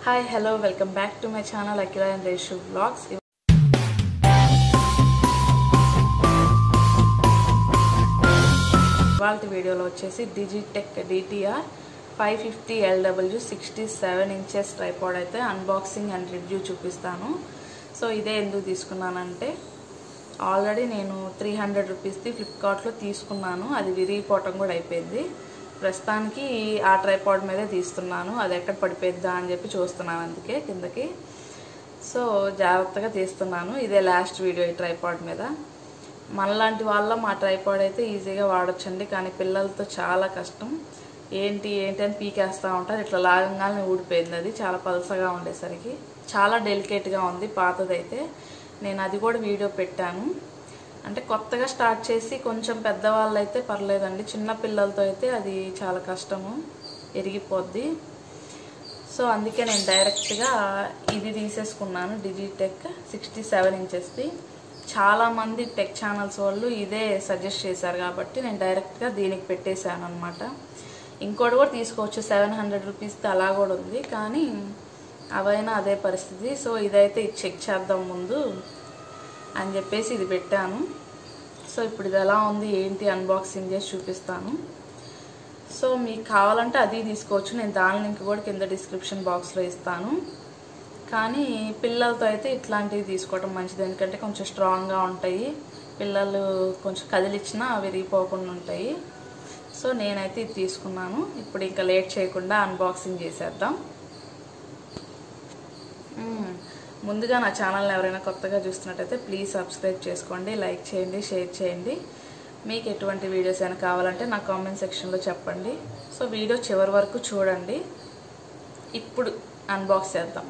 Hi, hello, welcome back to my channel Akhila&Reshu Vlogs. ఇవాల్టి వీడియోలో వచ్చేసి Digitek DTR 550LW 67 inches tripod అయితే unboxing and review చూపిస్తాను. So ఇదే ఎందుకు తీసుకున్నానంటే ఆల్రెడీ నేను 300 రూపీస్ది ఫ్లిప్కార్ట్లో తీసుకున్నాను. అది విరిగిపోవటం కూడా అయిపోయింది. ప్రస్తుతానికి ఆ ట్రైపాడ్ మీదే తీస్తున్నాను. అది ఎక్కడ పడిపోద్దా అని చెప్పి చూస్తున్నాను, అందుకే కిందకి. సో జాగ్రత్తగా తీస్తున్నాను. ఇదే లాస్ట్ వీడియో ఈ ట్రైపాడ్ మీద. మనలాంటి వాళ్ళ మా ట్రైపాడ్ అయితే ఈజీగా వాడొచ్చండి, కానీ పిల్లలతో చాలా కష్టం. ఏంటి అని పీకేస్తూ ఉంటారు. ఇట్లా లాగంగానే ఊడిపోయింది. అది చాలా పలసగా ఉండేసరికి చాలా డెలికేట్గా ఉంది. పాతదైతే నేను అది కూడా వీడియో పెట్టాను. అంటే కొత్తగా స్టార్ట్ చేసి కొంచెం పెద్దవాళ్ళు అయితే పర్లేదండి, చిన్న పిల్లలతో అయితే అది చాలా కష్టము, ఎరిగిపోద్ది. సో అందుకే నేను డైరెక్ట్గా ఇది తీసేసుకున్నాను, డిజిటెక్ 67 ఇంచెస్ది. చాలామంది టెక్ ఛానల్స్ వాళ్ళు ఇదే సజెస్ట్ చేశారు కాబట్టి నేను డైరెక్ట్గా దీనికి పెట్టేశాను అనమాట. ఇంకోటి కూడా తీసుకోవచ్చు, 700 రూపీస్ది అలా కూడా ఉంది, కానీ అవైనా అదే పరిస్థితి. సో ఇదైతే ఇది చెక్ చేద్దాం ముందు అని చెప్పేసి ఇది పెట్టాను. సో ఇప్పుడు ఇది ఎలా ఉంది ఏంటి అన్బాక్సింగ్ చేసి చూపిస్తాను. సో మీకు కావాలంటే అది తీసుకోవచ్చు, నేను దాని లింక్ కూడా కింద డిస్క్రిప్షన్ బాక్స్లో ఇస్తాను. కానీ పిల్లలతో అయితే ఇట్లాంటివి తీసుకోవడం మంచిది, ఎందుకంటే కొంచెం స్ట్రాంగ్గా ఉంటాయి. పిల్లలు కొంచెం కదిలిచ్చినా విరిగిపోకుండా ఉంటాయి. సో నేనైతే ఇది తీసుకున్నాను. ఇప్పుడు ఇంకా లేట్ చేయకుండా అన్బాక్సింగ్ చేసేద్దాం. ముందుగా నా ఛానల్ని ఎవరైనా కొత్తగా చూస్తున్నట్టయితే ప్లీజ్ సబ్స్క్రైబ్ చేసుకోండి, లైక్ చేయండి, షేర్ చేయండి. మీకు ఎటువంటి వీడియోస్ అయినా కావాలంటే నా కామెంట్ సెక్షన్లో చెప్పండి. సో వీడియో చివరి వరకు చూడండి. ఇప్పుడు అన్బాక్స్ చేద్దాం.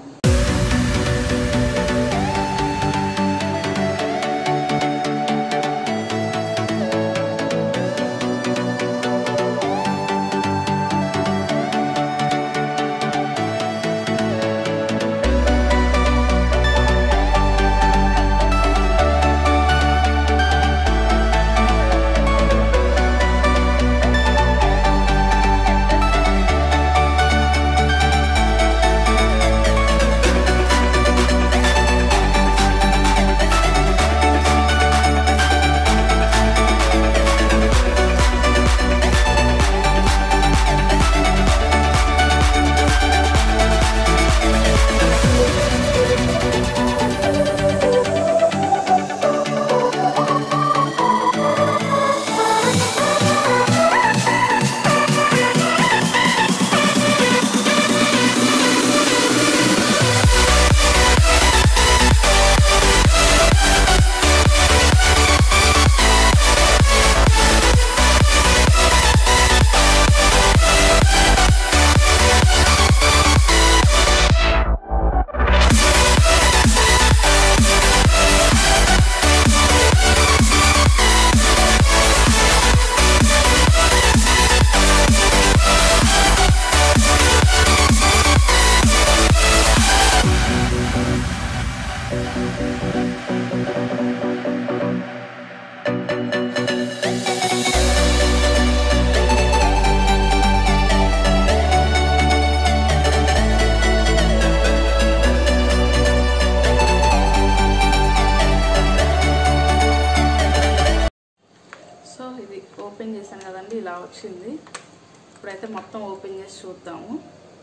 ఇది ఓపెన్ చేశాను కదండి, ఇలా వచ్చింది. ఇప్పుడైతే మొత్తం ఓపెన్ చేసి చూద్దాము.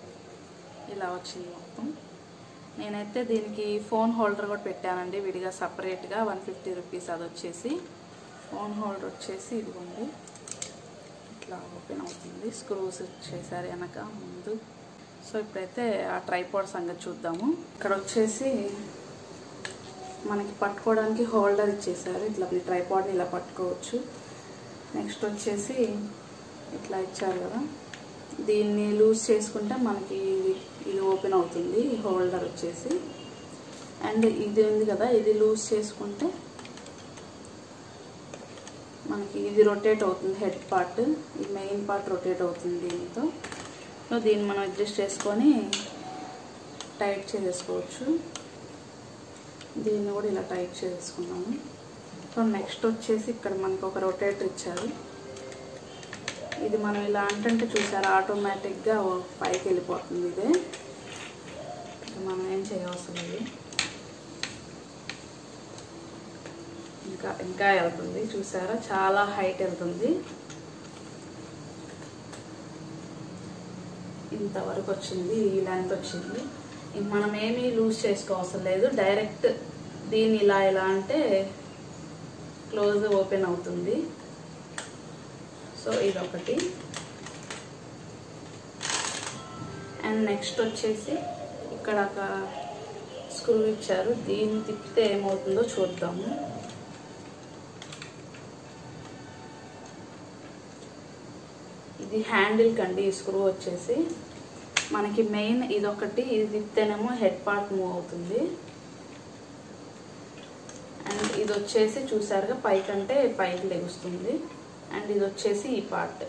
ఇలా వచ్చింది మొత్తం. నేనైతే దీనికి ఫోన్ హోల్డర్ కూడా పెట్టానండి విడిగా సపరేట్గా, 150 రూపీస్. అది వచ్చేసి ఫోన్ హోల్డర్ వచ్చేసి ఇదిగోండి, ఇట్లా ఓపెన్ అవుతుంది. స్క్రూస్ చేశారు వెనక ముందు. సో ఇప్పుడైతే ఆ ట్రైపాడ్ సంగతి చూద్దాము. ఇక్కడ వచ్చేసి మనకి పట్టుకోవడానికి హోల్డర్ ఇచ్చేసారు. ఇట్లా మీ ట్రైపాడ్ని ఇలా పట్టుకోవచ్చు. నెక్స్ట్ వచ్చేసి ఇట్లా ఇచ్చారు కదా, దీన్ని లూజ్ చేసుకుంటే మనకి ఇది ఓపెన్ అవుతుంది, ఈ హోల్డర్ వచ్చేసి. అండ్ ఇది ఉంది కదా, ఇది లూజ్ చేసుకుంటే మనకి ఇది రొటేట్ అవుతుంది. హెడ్ పార్ట్, ఈ మెయిన్ పార్ట్ రొటేట్ అవుతుంది దీంతో. సో దీన్ని మనం అడ్జస్ట్ చేసుకొని టైట్ చేసేసుకోవచ్చు. దీన్ని కూడా ఇలా టైట్ చేసేసుకున్నాము. సో నెక్స్ట్ వచ్చేసి ఇక్కడ మనకు ఒక రొటేటర్ ఇచ్చారు. ఇది మనం ఇలా అంటే చూసారా ఆటోమేటిక్గా పైకి వెళ్ళిపోతుంది. ఇదే అసలు మనం ఏం చేయవసరం లేదు. ఇంకా వెళ్తుంది చూసారా, చాలా హైట్ వెళ్తుంది. ఇంతవరకు వచ్చింది, ఈ లెంత్ వచ్చింది. ఇంక మనం ఏమీ లూజ్ చేసుకోవసరం లేదు. డైరెక్ట్ దీన్ని ఇలా అంటే క్లోజ్ ఓపెన్ అవుతుంది. సో ఇదొకటి. అండ్ నెక్స్ట్ వచ్చేసి ఇక్కడ ఒక స్క్రూ ఇచ్చారు. దీన్ని తిప్పితే ఏమవుతుందో చూద్దాము. ఇది హ్యాండిల్ కండి. ఈ స్క్రూ వచ్చేసి మనకి మెయిన్ ఇదొకటి. ఇది తిప్పితేనేమో హెడ్ పార్ట్ మూవ్ అవుతుంది. అండ్ ఇది వచ్చేసి చూసారుగా పైకంటే పైకి లెగుస్తుంది. అండ్ ఇది వచ్చేసి ఈ పార్ట్.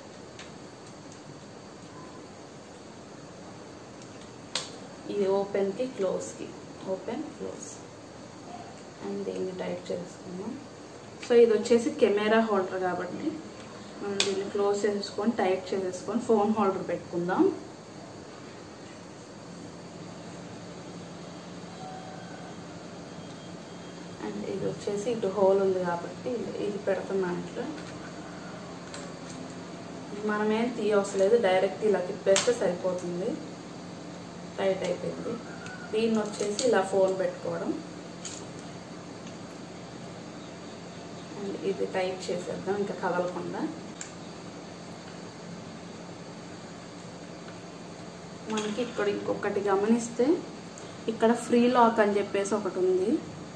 ఇది ఓపెన్కి క్లోజ్కి, ఓపెన్ క్లోజ్. అండ్ దీన్ని టైట్ చేసుకున్నాం. సో ఇది వచ్చేసి కెమెరా హోల్డర్ కాబట్టి మనం దీన్ని క్లోజ్ చేసేసుకొని టైట్ చేసేసుకొని ఫోన్ హోల్డర్ పెట్టుకుందాం. అండ్ ఇది వచ్చేసి ఇటు హోల్ ఉంది కాబట్టి ఇది పెడుతున్నాను ఇట్లా. మనమేం తీయవసరం లేదు, డైరెక్ట్ ఇలా తిప్పేస్తే సరిపోతుంది. టైట్ అయిపోయింది. దీన్ని వచ్చేసి ఇలా ఫోన్ పెట్టుకోవడం. అండ్ ఇది టైట్ చేసేద్దాం ఇంకా కదలకుండా. మనకి ఇక్కడ ఇంకొకటి గమనిస్తే ఇక్కడ ఫ్రీ లాక్ అని చెప్పేసి ఒకటి ఉంది.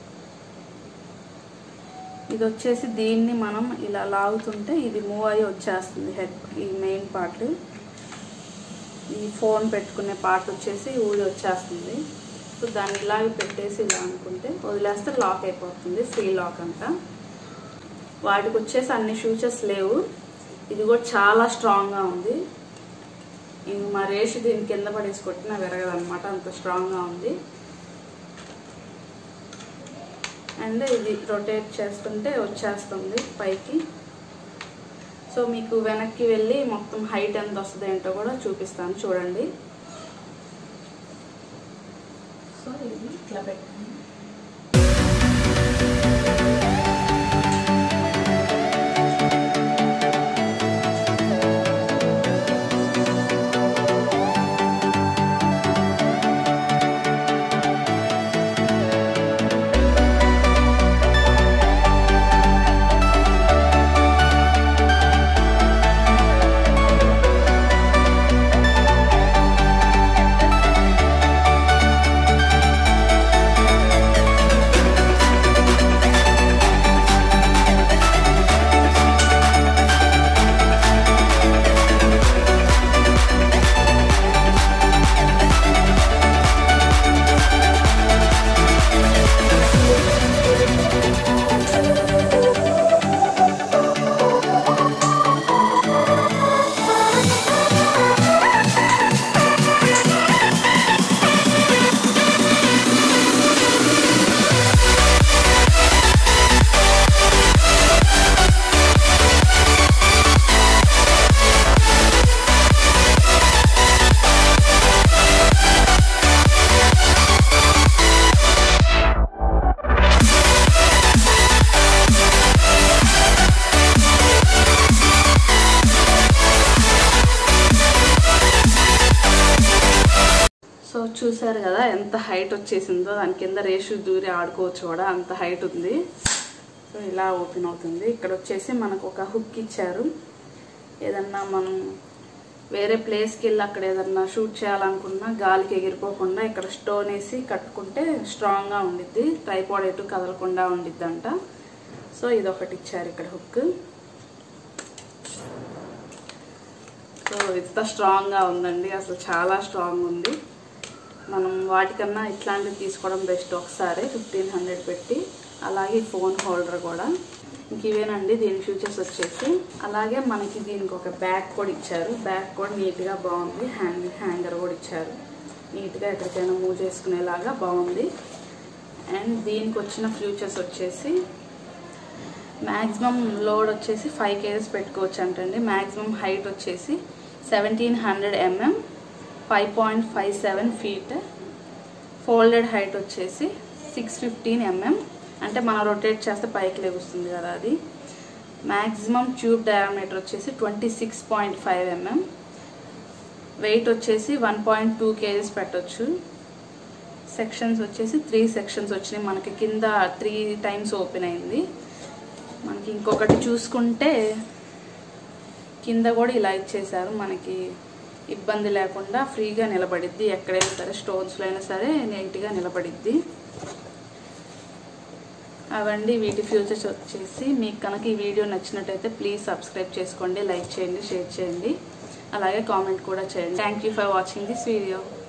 ఇది వచ్చేసి దీన్ని మనం ఇలా లాగుతుంటే ఇది మూవ్ అయ్యి వచ్చేస్తుంది. హెడ్ ఈ మెయిన్ పార్ట్, ఈ ఫోన్ పెట్టుకునే పార్ట్ వచ్చేసి ఊడి వచ్చేస్తుంది. సో దాన్ని ఇలాగే పెట్టేసి ఇలా అనుకుంటే వదిలేస్తే లాక్ అయిపోతుంది. ఫ్రీ లాక్ అంట. వాటికి వచ్చేసి అన్ని ఫీచర్స్ లేవు. ఇది కూడా చాలా స్ట్రాంగ్గా ఉంది. ఇంక మా రేషు దీని కింద పడేసి కొట్టినా విరగదనమాట, అంత స్ట్రాంగ్గా ఉంది. అండ్ ఇది రొటేట్ చేస్తుంటే వచ్చేస్తుంది పైకి. సో మీకు వెనక్కి వెళ్ళి మొత్తం హైట్ ఎంత వస్తుంది ఏంటో కూడా చూపిస్తాను చూడండి. సో ఇది ఇట్లా పెట్టండి. చూసారు కదా ఎంత హైట్ వచ్చేసిందో. దాని కింద రేషు దూరి ఆడుకోవచ్చు కూడా, అంత హైట్ ఉంది. సో ఇలా ఓపెన్ అవుతుంది. ఇక్కడ వచ్చేసి మనకు ఒక హుక్ ఇచ్చారు. ఏదన్నా మనం వేరే ప్లేస్కి వెళ్ళి అక్కడ ఏదన్నా షూట్ చేయాలనుకున్నా గాలికి ఎగిరిపోకుండా ఇక్కడ స్టోన్ వేసి కట్టుకుంటే స్ట్రాంగ్గా ఉండిద్ది. ట్రైపాడ్ ఎటు కదలకుండా ఉండిద్ది అంట. సో ఇదొకటి ఇచ్చారు ఇక్కడ హుక్. సో ఇంత స్ట్రాంగ్గా ఉందండి, అసలు చాలా స్ట్రాంగ్ ఉంది. మనం వాటికన్నా ఇట్లాంటివి తీసుకోవడం బెస్ట్. ఒకసారి 1500 పెట్టి. అలాగే ఫోన్ హోల్డర్ కూడా. ఇంక ఇవేనండి దీని ఫీచర్స్ వచ్చేసి. అలాగే మనకి దీనికి ఒక బ్యాగ్ కూడా ఇచ్చారు. బ్యాగ్ కూడా నీట్గా బాగుంది. హ్యాంగర్ కూడా ఇచ్చారు. నీట్గా ఎక్కడికైనా మూవ్ చేసుకునేలాగా బాగుంది. అండ్ దీనికి వచ్చిన ఫీచర్స్ వచ్చేసి మ్యాక్సిమం లోడ్ వచ్చేసి 5 kgs పెట్టుకోవచ్చు అంటండి. మ్యాక్సిమం హైట్ వచ్చేసి 1700 mm, 5.57 feet. ఫోల్డెడ్ హైట్ వచ్చేసి 615 mm, అంటే మనం రొటేట్ చేస్తే పైకి లెగుస్తుంది కదా అది. మ్యాక్సిమం ట్యూబ్ డయామీటర్ వచ్చేసి 26.5 mm. వెయిట్ వచ్చేసి 1.2 kgs పెట్టచ్చు. సెక్షన్స్ వచ్చేసి 3 సెక్షన్స్ వచ్చినాయి మనకి. కింద 3 times ఓపెన్ అయింది. మనకి ఇంకొకటి చూసుకుంటే కింద కూడా ఇలా ఇచ్చేసారు, మనకి ఇబ్బంది లేకుండా ఫ్రీగా నిలబడిద్ది. ఎక్కడైనా సరే స్టోన్స్లో అయినా సరే నీట్గా నిలబడిద్ది. అవండి వీటి ఫ్యూచర్స్ వచ్చేసి. మీకు కనుక ఈ వీడియో నచ్చినట్టయితే ప్లీజ్ సబ్స్క్రైబ్ చేసుకోండి, లైక్ చేయండి, షేర్ చేయండి, అలాగే కామెంట్ కూడా చేయండి. Thank you for watching this video.